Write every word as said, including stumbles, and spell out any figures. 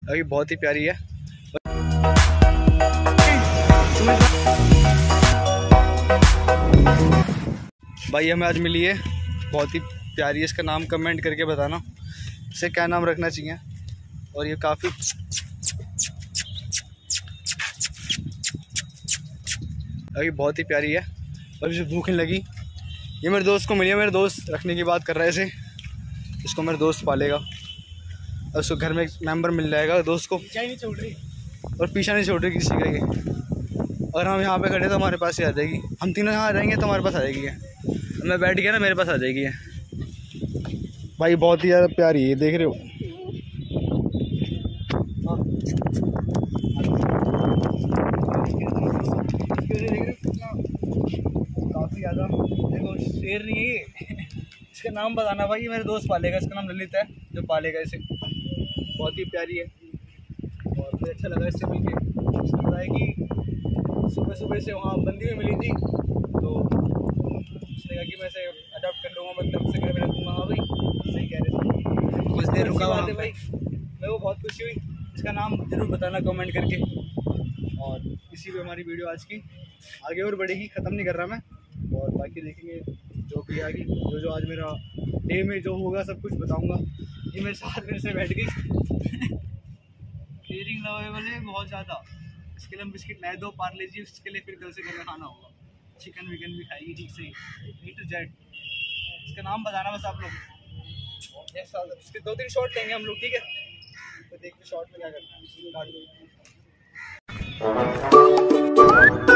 अभी बहुत ही प्यारी है। भाई हमें आज मिली है, बहुत ही प्यारी है। इसका नाम कमेंट करके बताना इसे क्या नाम रखना चाहिए। और ये काफ़ी अभी बहुत ही प्यारी है और इसे भूख नहीं लगी। ये मेरे दोस्त को मिली है, मेरे दोस्त रखने की बात कर रहा है इसे। इसको मेरे दोस्त पालेगा और उसको घर में एक मेंबर मिल जाएगा दोस्त को। पीछा नहीं छोड़ रही और पीछा नहीं छोड़ रही किसी का ये। और हम यहाँ पे खड़े तो हमारे पास ही आ जाएगी। हम तीनों यहाँ आ जाएंगे तो हमारे पास आ जाएगी है। मैं बैठ गया ना, मेरे पास आ जाएगी है। भाई बहुत ही ज़्यादा प्यारी है, देख रहे हो। काफ़ी ज़्यादा देखो, शेर नहीं है। इसका नाम बताना भाई, मेरे दोस्त पालेगा। इसका नाम ललित है जो पालेगा इसे। बहुत ही प्यारी है और मुझे अच्छा लगा इससे मिलके। उसने बताया कि सुबह सुबह से वहाँ बंदी में मिली थी तो उसने कहा कि मैं इसे अडॉप्ट कर लूँगा, मतलब से घर में रखूँगा। हाँ भाई सही कह रहे थे। कुछ देर रुका वहाँ पे भाई, मैं वो बहुत खुशी हुई। इसका नाम ज़रूर बताना कमेंट करके। और इसी पे हमारी वीडियो आज की आगे और बढ़ेगी, ख़त्म नहीं कर रहा मैं। और बाकी देखेंगे जो भी आगे, जो जो आज मेरा डे में जो होगा सब कुछ बताऊंगा। ये मेरे साथ मेरे से बैठ गई। केयरिंग लवेबल है बहुत ज़्यादा। इसके लिए हम बिस्किट लाए दो पार्ले जी, उसके लिए फिर कल से घर में खाना होगा। चिकन विकन भी खाएगी ठीक से, ए टू जेड। इसका नाम बताना बस आप लोग। इसके दो तीन शॉट लेंगे हम लोग, ठीक है? तो देखते शॉट में क्या करना है।